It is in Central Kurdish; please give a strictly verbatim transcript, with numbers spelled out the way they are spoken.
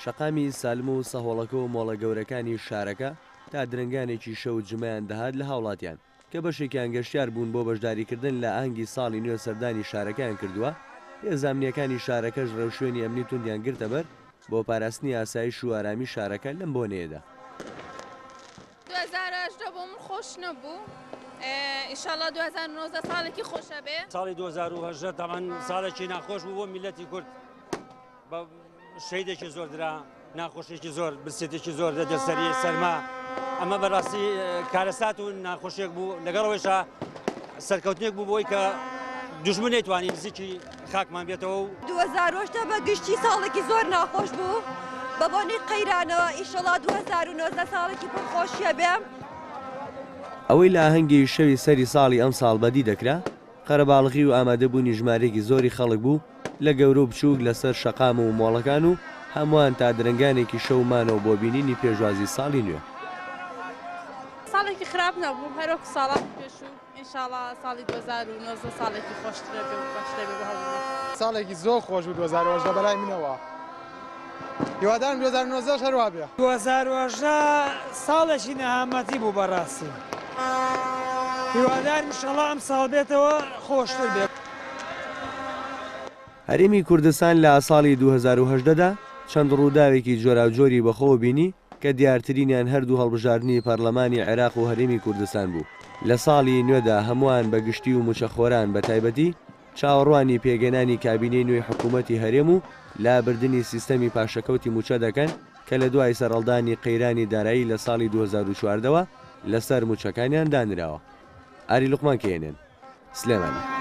شەقامی سالم و سەهۆڵەکە و مۆڵە گەورەکانی شارەکە تا درنگانێکی شەو جمەیان دەهات لە هاوڵاتیان کە بەشێکیان گەشتیار بوون بۆ بەشداریکردن لە ئاهەنگی ساڵی نوێ سەردانی شارەکەیان کردووە. هێزانامنیەکانی شارەکەش ڕێوشوێنی ئەمنی توندیان گرتە بەر بۆ پاراستنی ئاسایش و ئارامی شارەکە لەم بۆنەیەدا. دو هزار و هەژدە بۆ من خۆش نەبوو. ئینشاڵڵا دو هزار و نۆزدە ساڵێکی خۆشە بێ. ساڵی دو هزار و هەژدە تاوان ساڵێکی ناخۆش بوو بۆ میلەتی کورد بە شەیدێکی زۆر درا، ناخۆشێکی زۆر، برسێتێکی زۆر دەدە سەری سەرما. ئەمە بەڕاستی کارەسات و ناخۆشیێک بوو، لەگەڵەوەیشە سەرکەوتنێک بوو بۆی کە دوژمن نەیتوانی نزیکی خاکمان بێتەوە. و دو هزار و هەژدە بە گشتی ساڵێکی زۆر ناخۆش بوو بە بۆنی قەیرانەوە. ئینشاڵڵا دو هزار و نۆزدە ساڵێکی پڕخۆشیە بێم. ئەوەی لە ئاهەنگی شەوی سەری ساڵی ئەم ساڵ بەدی دەکرا قەرەباڵغی و ئامادەبوونی ژمارەیەکی زۆری خەڵک بوو لە گەورە و بچووک لەسەر شەقام و مۆڵەکان و هەمووان تا درنگانێکی شەومانەوە بۆ بینینی پێشوازی ساڵی نوێ. ساڵێکی خراپ نەبوو، هەرۆک ساڵات پێشوو. ئینشاڵڵا ساڵی دو هزار و نۆزدە ساڵێکی خۆشترە بێ و باشترە بێ بۆ هەموومان. ساڵێکی زۆر خۆش بوو دو هزار و هەژدە بەلای منەوە. هیوادارم دو هزار و نۆزدەش هەروە بێ. دو هزار و هەژدە ساڵێکی نەهامەتی بوو بەڕاستی. هیوادارم ئینشاڵڵا ئەم ساڵ بێتەوە خۆشتر بێت. هەرێمی کوردستان لە ساڵی دو هزار و هەژدەدا چەند ڕووداوێکی جۆراوجۆری بەخۆوە بینی کە دیارترینیان هەردوو هەڵبژاردننی پەرلەمانی عێراق و هەرێمی کوردستان بوو. لە ساڵی نوێدا هەمووان بە گشتی و موچەخۆران بە تایبەتی چاوەڕوانی پێگەنانی کابینەی نوێی حکوومەتی هەرێم و لابردنی سیستەمی پاشەکەوتی موچە دەکەن کە لە دوای سەرهەڵدانی قەیرانی دارایی لە ساڵی دو هزار و چواردەوە لەسەر موچەکانیان دانراوە. ئاری لوقمان کێنێن، سلێمانی.